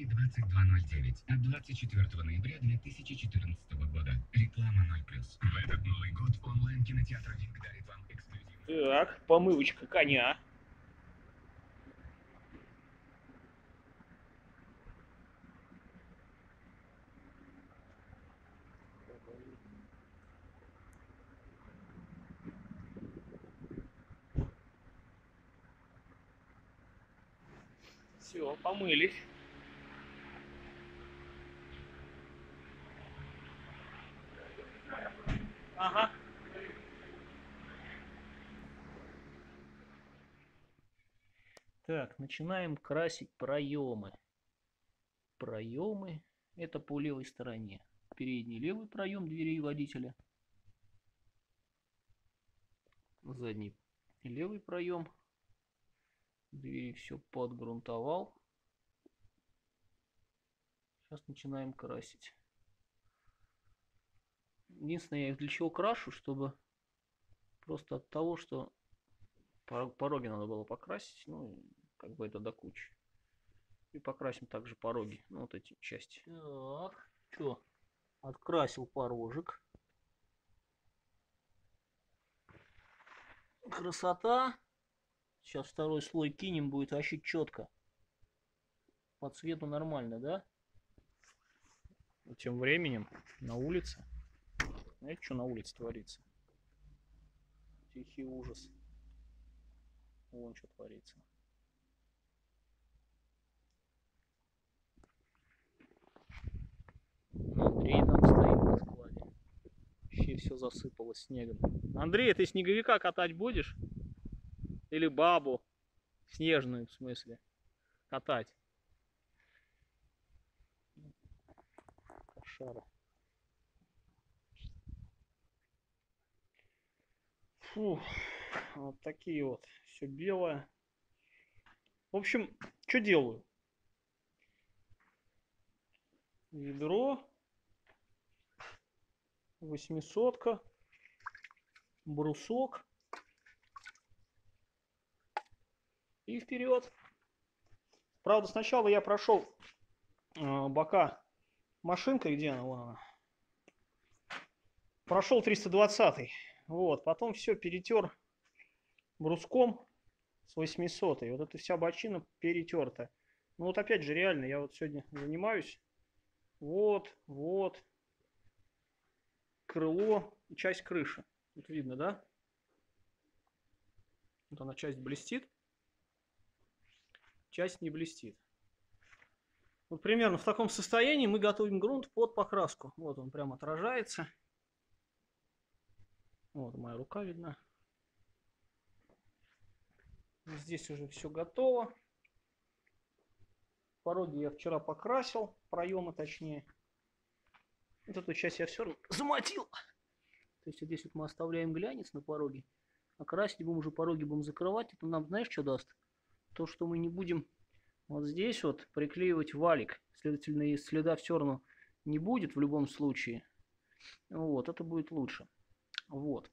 России 22:09 от 24 ноября 2014 года. Реклама 0+. В этот Новый год онлайн-кинотеатр «Динг» дарит вам эксклюзив. Так, помывочка коня. Все, помылись. Ага. Так, начинаем красить проемы. Проемы — это по левой стороне. Передний левый проем дверей водителя. Задний левый проем двери. Все подгрунтовал. Сейчас начинаем красить. Единственное, я их для чего крашу, чтобы просто от того, что пороги надо было покрасить, ну, как бы это до кучи. И покрасим также пороги, ну, вот эти части. Так, что, открасил порожек. Красота. Сейчас второй слой кинем, будет вообще четко. По цвету нормально, да? И тем временем на улице. Знаете, что на улице творится? Тихий ужас. Вон что творится. Андрей там стоит на складе. Вообще все засыпало снегом. Андрей, ты снеговика катать будешь? Или бабу? Снежную, в смысле. Катать. Кошара. Фу. Вот такие вот. Все белое. В общем, что делаю? Ведро. 800-ка. Брусок. И вперед. Правда, сначала я прошел бока машинкой, где она? Вон она. Прошел 320-й. Вот, потом все перетер бруском с 800-й. Вот эта вся бочина перетерта. Ну вот опять же, реально, я вот сегодня занимаюсь. Вот, вот. Крыло и часть крыши. Вот видно, да? Вот она, часть блестит. Часть не блестит. Вот примерно в таком состоянии мы готовим грунт под покраску. Вот он прям отражается. Вот моя рука видна. Здесь уже все готово. Пороги я вчера покрасил, проемы точнее. Вот эту часть я все замотил. То есть вот здесь вот мы оставляем глянец на пороге. А красить будем уже пороги, будем закрывать. Это нам, знаешь, что даст? То, что мы не будем вот здесь вот приклеивать валик. Следовательно, и следа все равно не будет в любом случае. Вот, это будет лучше. Вот.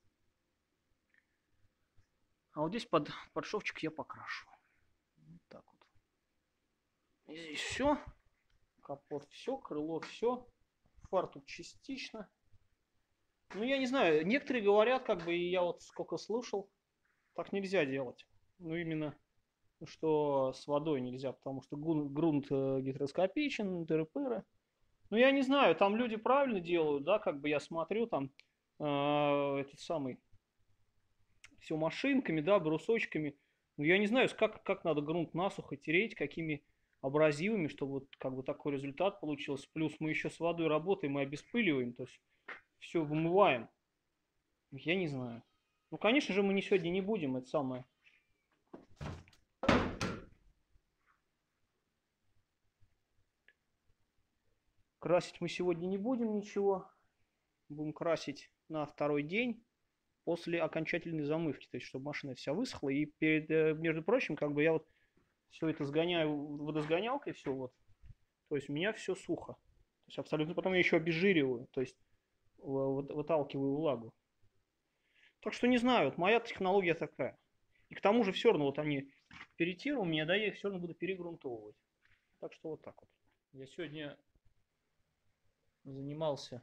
А вот здесь под шовчик я покрашу. Вот так вот. И здесь все. Капот все, крыло все. Фартук частично. Ну, я не знаю, некоторые говорят, как бы, и я вот сколько слышал, так нельзя делать. Ну, именно, что с водой нельзя, потому что грунт гидроскопичен, тыры-пыры. Ну, я не знаю, там люди правильно делают, да, как бы я смотрю, там, этот самый, все машинками, да, брусочками. Ну, я не знаю, как надо грунт насухо тереть, какими абразивами, чтобы вот как бы такой результат получился. Плюс мы еще с водой работаем и обеспыливаем, то есть все вымываем. Я не знаю. Ну, конечно же, мы не сегодня не будем, это самое. Красить мы сегодня не будем ничего. Будем красить на второй день после окончательной замывки. То есть, чтобы машина вся высохла. И между прочим, как бы я вот все это сгоняю водосгонялкой, все вот. То есть у меня все сухо. То есть абсолютно. Потом я еще обезжириваю. То есть выталкиваю влагу. Так что не знаю, вот моя технология такая. И к тому же все равно вот они перетиру у меня, да, я их все равно буду перегрунтовывать. Так что вот так вот. Я сегодня занимался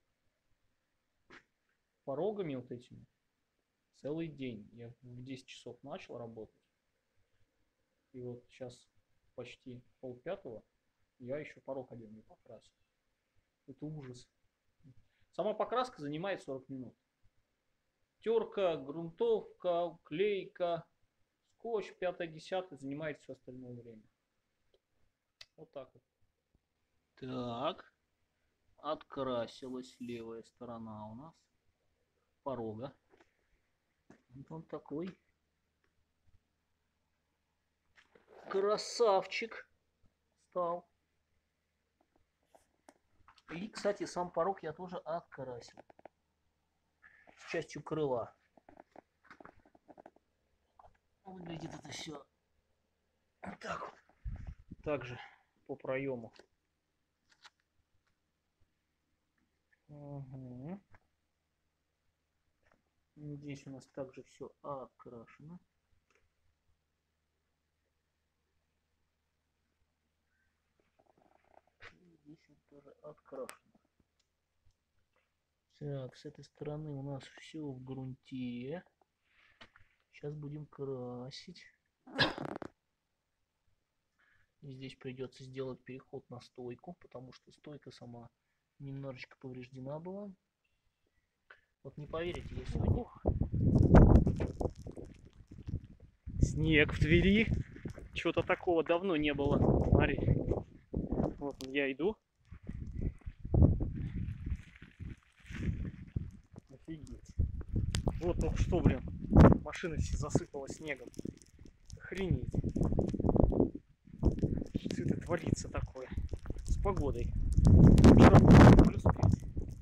порогами вот этими целый день. Я в 10 часов начал работать. И вот сейчас почти 4:30, я еще порог один не покрасил. Это ужас. Сама покраска занимает 40 минут. Терка, грунтовка, клейка, скотч, 5-10 занимает все остальное время. Вот так вот. Так. Открасилась левая сторона у нас порога. Вот он такой красавчик стал. И, кстати, сам порог я тоже открасил. С частью крыла. Выглядит это все вот так вот. Также по проему. Угу. Здесь у нас также все окрашено. Здесь вот тоже открашено. Так, с этой стороны у нас все в грунте. Сейчас будем красить. И здесь придется сделать переход на стойку, потому что стойка сама немножечко повреждена была. Вот не поверите, я сегодня... Снег в Твери. Чего-то такого давно не было. Смотри. Вот я иду. Офигеть. Вот только что, блин, машина все засыпала снегом. Охренеть. Что это творится такое? С погодой. Вчера было +5.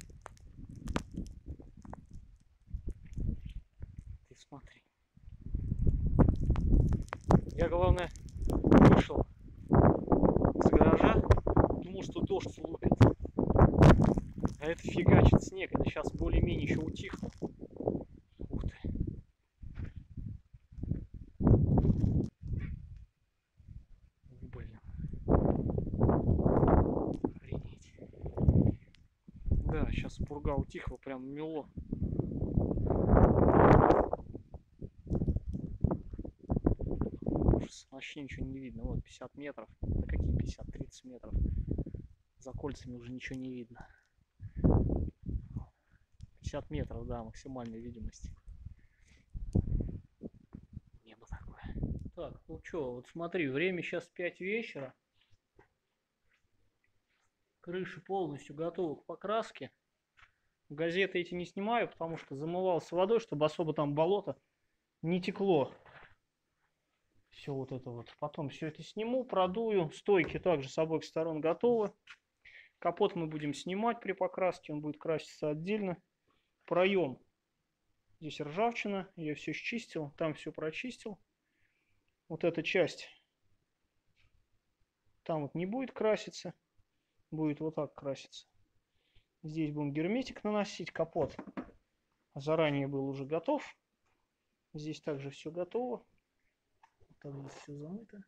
Ты смотри. Я, главное, вышел с гаража, думал, что дождь лупит. А это фигачит снег. Это сейчас более-менее еще утихло. Ух ты. Блин. Охренеть. Да, сейчас пурга утихла, прям мело. Ужас. Вообще ничего не видно. Вот 50 метров. Да какие 50? 30 метров. За кольцами уже ничего не видно. 50 метров, да, максимальной видимости. Небо такое. Так, ну что, вот смотри, время сейчас 5 вечера. Крыша полностью готова к покраске. Газеты эти не снимаю, потому что замывал с водой, чтобы особо там болото не текло. Все вот это вот. Потом все это сниму, продую. Стойки также с обоих сторон готовы. Капот мы будем снимать при покраске, он будет краситься отдельно. Проем. Здесь ржавчина, я все счистил, там все прочистил. Вот эта часть там вот не будет краситься, будет вот так краситься. Здесь будем герметик наносить, капот заранее был уже готов. Здесь также все готово. Так здесь все замыто.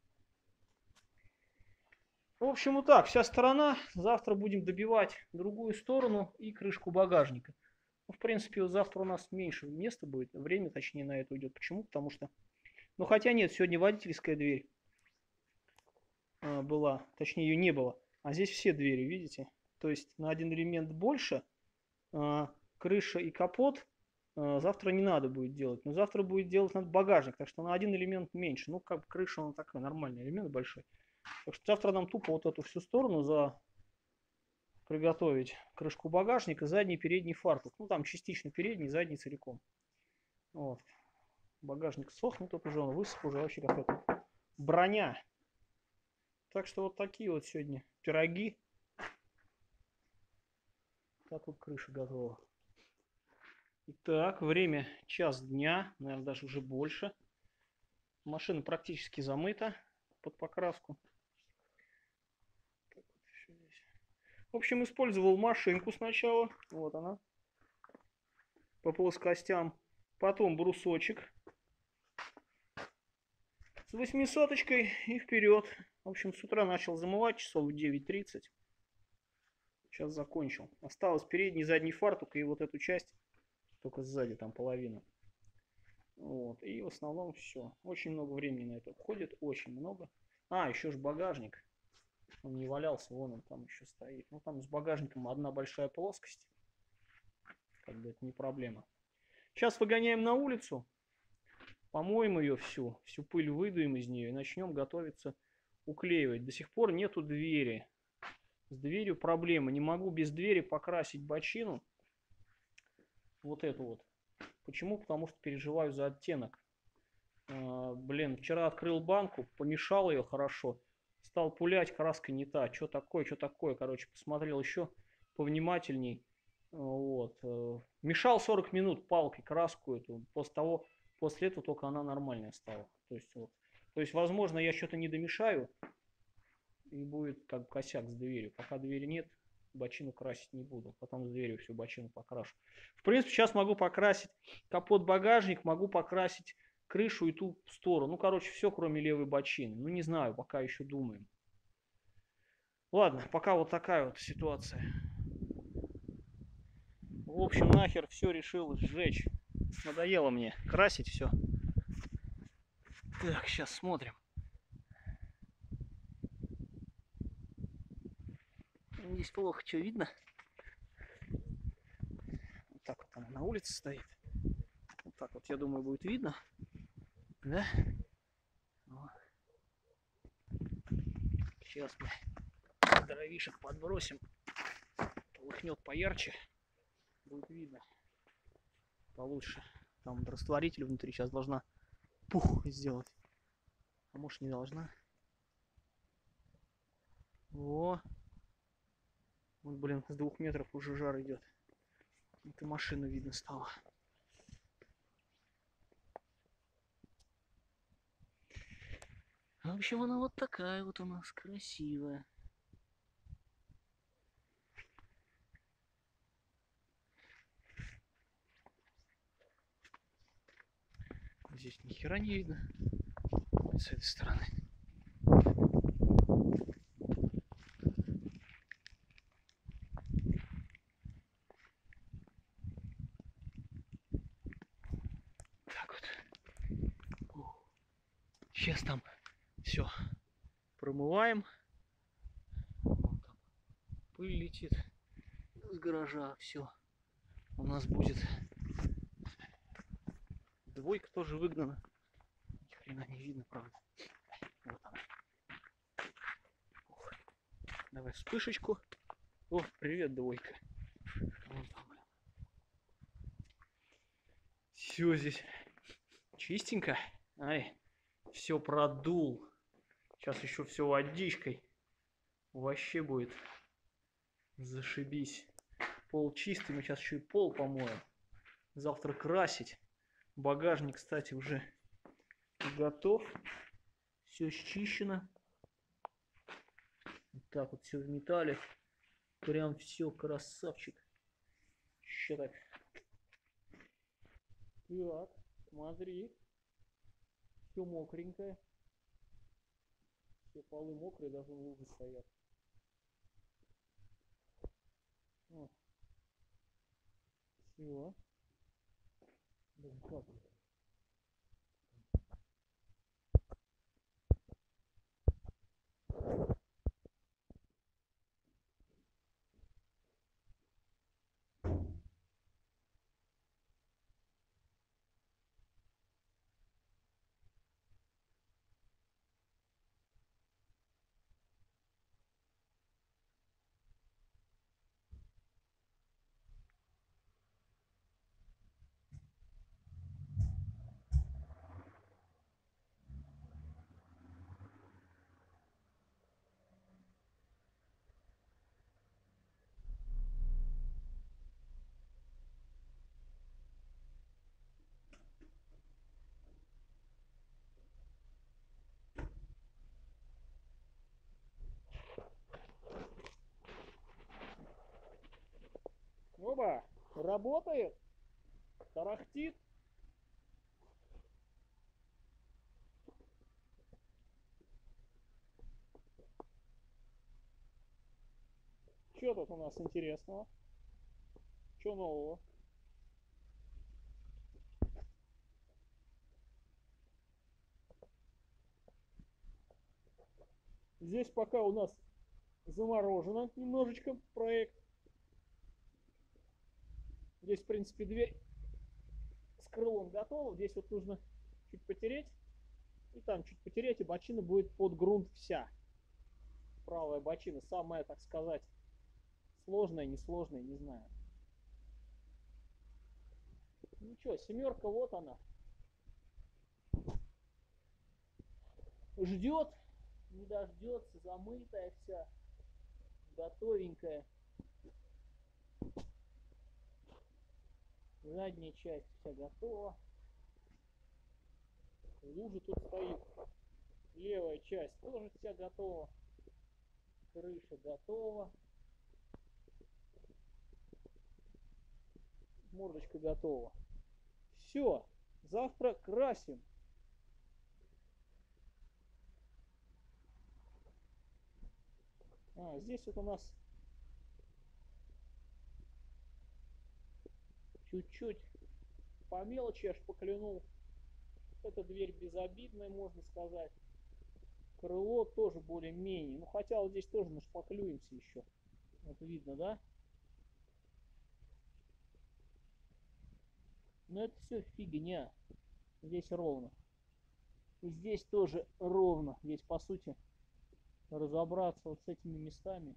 В общем, вот так, вся сторона. Завтра будем добивать другую сторону и крышку багажника. Ну, в принципе, вот завтра у нас меньше места будет, время, точнее, на это уйдет. Почему? Потому что, ну, хотя нет, сегодня водительская дверь была, точнее, ее не было. А здесь все двери, видите? То есть на один элемент больше, крыша и капот завтра не надо будет делать. Но завтра будет делать надо багажник, так что на один элемент меньше. Ну, как бы крыша, она такой нормальный элемент большой. Так что завтра нам тупо вот эту всю сторону приготовить крышку багажника, задний, передний фартук. Ну, там частично передний, задний целиком. Вот. Багажник сохнет, тут уже он высох, уже вообще какая-то броня. Так что вот такие вот сегодня пироги. Так вот крыша готова. Итак, время час дня, наверное, даже уже больше. Машина практически замыта под покраску. В общем, использовал машинку сначала. Вот она. По плоскостям. Потом брусочек. с 800-очкой и вперед. В общем, с утра начал замывать, часов в 9:30. Сейчас закончил. Осталось передний и задний фартук и вот эту часть, только сзади там половина. Вот. И в основном все. Очень много времени на это уходит, очень много. А, еще же багажник. Он не валялся, вон он там еще стоит. Ну там с багажником одна большая плоскость. Как бы это не проблема. Сейчас выгоняем на улицу. Помоем ее всю пыль выдуем из нее и начнем готовиться уклеивать. До сих пор нету двери. С дверью проблема. Не могу без двери покрасить бочину. Вот эту вот. Почему? Потому что переживаю за оттенок. Блин, вчера открыл банку, помешал ее хорошо. Стал пулять, краска не та. Что такое, что такое? Короче, посмотрел еще повнимательней. Вот. Мешал 40 минут палкой краску эту. После этого только она нормальная стала. То есть, вот. То есть, возможно, я что-то не домешаю. И будет как косяк с дверью. Пока двери нет, бочину красить не буду. Потом с дверью всю бочину покрашу. В принципе, сейчас могу покрасить капот, багажник, могу покрасить крышу и ту сторону. Ну, короче, все, кроме левой бочины. Ну, не знаю, пока еще думаем. Ладно, пока вот такая вот ситуация. В общем, нахер все решил сжечь. Надоело мне красить все. Так, сейчас смотрим. Здесь плохо что видно. Вот так вот она на улице стоит. Вот так вот, я думаю, будет видно. Да? Вот. Сейчас мы дровишек подбросим. Полыхнет поярче. Будет видно получше. Там растворитель внутри сейчас должна пух сделать. А может не должна. О! Вот, блин, с 2 метров уже жар идет. Это машина видно стало. В общем, она вот такая вот у нас красивая. Здесь ни хера не видно. С этой стороны. Так вот. Сейчас там все промываем. Вон там пыль летит с гаража. Все. У нас будет двойка тоже выгнана. Ни хрена не видно, правда. Вот она. Ох. Давай вспышечку. О, привет, двойка. Вон там, блин. Все здесь чистенько. Ай, все продул. Сейчас еще все водичкой. Вообще будет зашибись. Пол чистый. Мы сейчас еще и пол помоем. Завтра красить. Багажник, кстати, уже готов. Все счищено. Вот так вот все в металле. Прям все, красавчик. Еще так. Так, смотри. Все мокренькое. Все полы мокрые, даже лужи стоят. Все. Блин, как это? Оба, работает, тарахтит. Что тут у нас интересного? Что нового? Здесь пока у нас заморожено немножечко проект. Здесь, в принципе, дверь с крылом готова. Здесь вот нужно чуть потереть. И там чуть потереть, и бочина будет под грунт вся. Правая бочина. Самая, так сказать, сложная, несложная, не знаю. Ничего, семерка, вот она. Ждет, не дождется, замытая вся, готовенькая. Задняя часть вся готова. Лужа тут стоит. Левая часть тоже вся готова. Крыша готова. Мордочка готова. Все. Завтра красим. Здесь вот у нас чуть-чуть по мелочи аж поклянул. Эта дверь безобидная, можно сказать. Крыло тоже более-менее. Ну, хотя вот здесь тоже нашпаклюемся еще. Вот видно, да? Но это все фигня. Здесь ровно. И здесь тоже ровно. Здесь, по сути, разобраться вот с этими местами.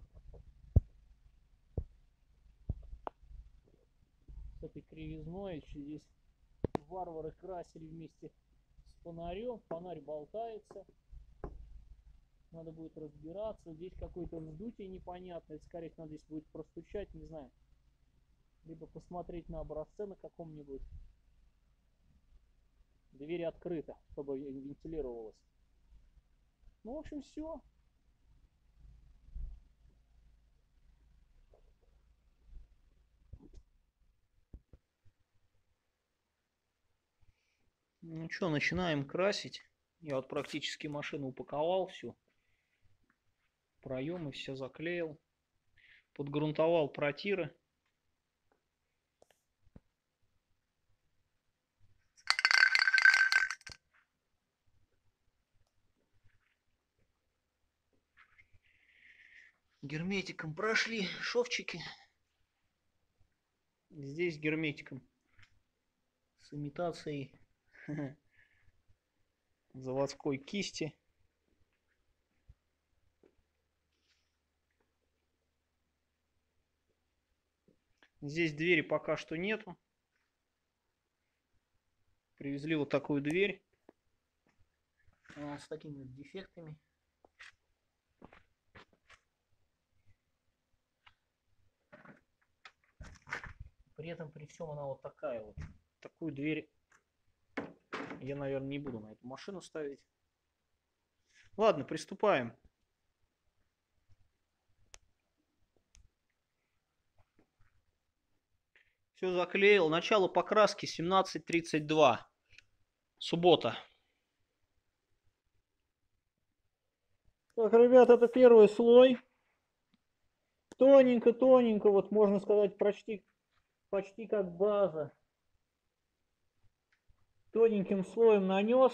С этой кривизной. Еще здесь варвары красили вместе с фонарем. Фонарь болтается. Надо будет разбираться. Здесь какое-то вздутие непонятное. Это, скорее всего, надо здесь будет простучать, не знаю. Либо посмотреть на образце на каком-нибудь. Дверь открыта, чтобы вентилировалась. Ну, в общем, все. Ну что, начинаем красить. Я вот практически машину упаковал всю. Проемы все заклеил. Подгрунтовал протиры. Герметиком прошли шовчики. Здесь герметиком с имитацией заводской кисти. Здесь двери пока что нету. Привезли вот такую дверь с такими вот дефектами. При этом, при всем, она вот такая вот. Такую дверь я, наверное, не буду на эту машину ставить. Ладно, приступаем. Все заклеил. Начало покраски 17:32. Суббота. Так, ребят, это первый слой. Тоненько-тоненько, вот можно сказать, почти как база. Тоненьким слоем нанес.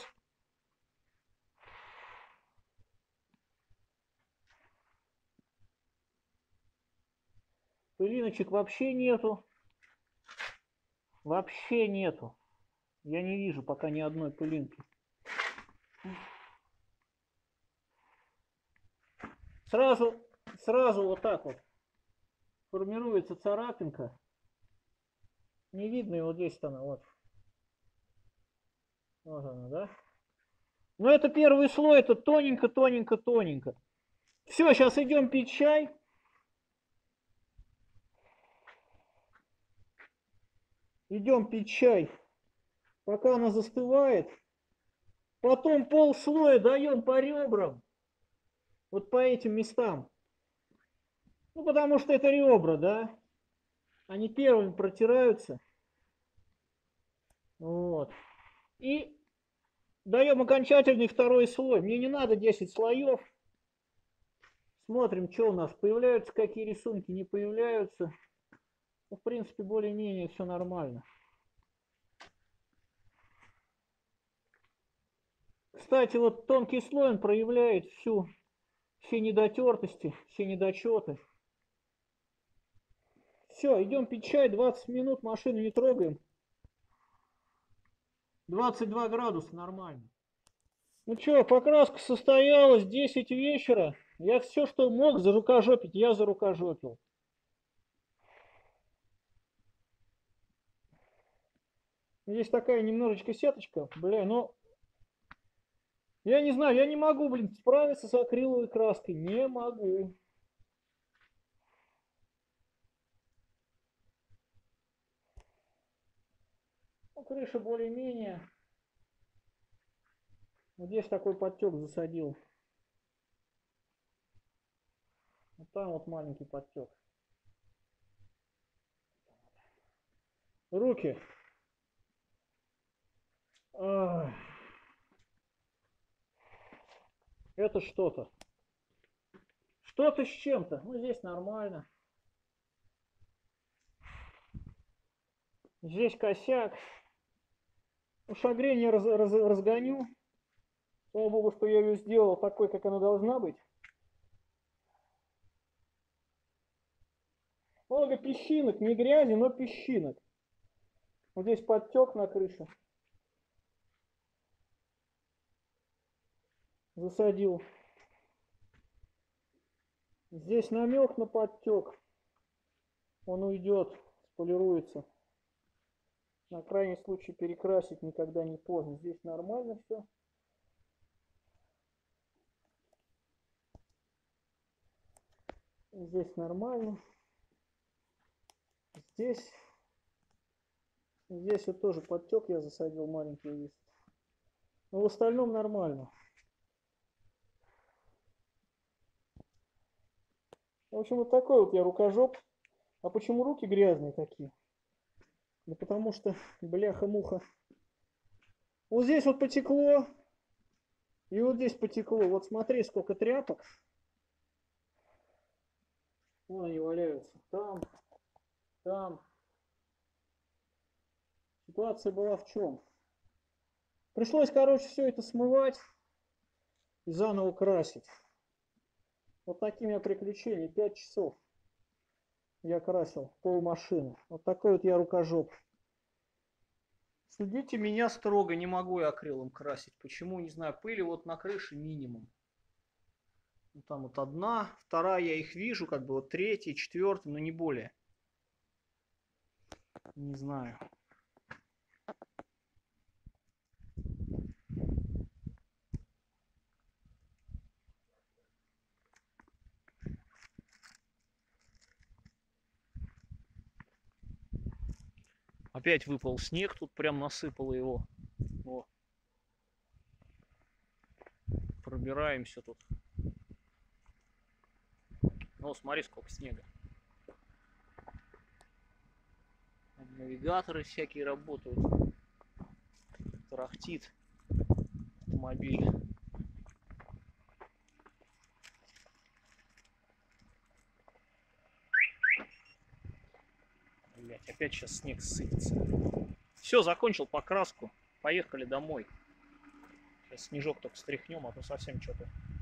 Пылиночек вообще нету. Вообще нету. Я не вижу пока ни одной пылинки. Сразу вот так вот формируется царапинка. Не видно, и вот здесь она, вот. Вот она, да? Но это первый слой, это тоненько. Все, сейчас идем пить чай. Идем пить чай, пока она застывает. Потом полслоя даем по ребрам. Вот по этим местам. Ну, потому что это ребра, да? Они первыми протираются. Вот. И даем окончательный второй слой. Мне не надо 10 слоев. Смотрим, что у нас. Появляются какие рисунки, не появляются. Ну, в принципе, более-менее все нормально. Кстати, вот тонкий слой он проявляет все недотертости, все недочеты. Все, идем пить чай, 20 минут, машину не трогаем. 22 градуса, нормально. Ну что, покраска состоялась, 10 вечера. Я все, что мог зарукожопить, я зарукожопил. Есть такая немножечко сеточка, бля, но... Я не знаю, я не могу, блин, справиться с акриловой краской. Не могу. Ну, крыша более-менее. Вот здесь такой подтек засадил. Вот там вот маленький подтек. Руки. Это что-то. Что-то с чем-то. Ну, здесь нормально. Здесь косяк. Ну, шагрень я разгоню. Слава богу, что я ее сделал такой, как она должна быть. Много песчинок, не грязи, но песчинок. Вот здесь подтек на крыше. Засадил. Здесь намек на подтек. Он уйдет, сполируется. На крайний случай перекрасить никогда не поздно. Здесь нормально все. Здесь нормально. Здесь вот тоже подтек, я засадил маленький лист. Но в остальном нормально. В общем, вот такой вот я рукожоп. А почему руки грязные такие? Да потому что, бляха-муха. Вот здесь вот потекло. И вот здесь потекло. Вот смотри, сколько тряпок. Вон они валяются. Там. Ситуация была в чем? Пришлось, короче, все это смывать и заново красить. Вот такие у меня приключения. 5 часов я красил полмашины. Вот такой вот я рукожоп. Судите меня строго, не могу я акрилом красить. Почему, не знаю. Пыли вот на крыше минимум. Там вот одна, вторая, я их вижу, как бы вот третья, четвертая, но не более. Не знаю. Опять выпал снег, тут прям насыпало его. О. Пробираемся тут. Ну, смотри, сколько снега. Навигаторы всякие работают. Тарахтит автомобиль. Блять, опять сейчас снег сыпется. Все, закончил покраску. Поехали домой. Сейчас снежок только стряхнем, а то совсем что-то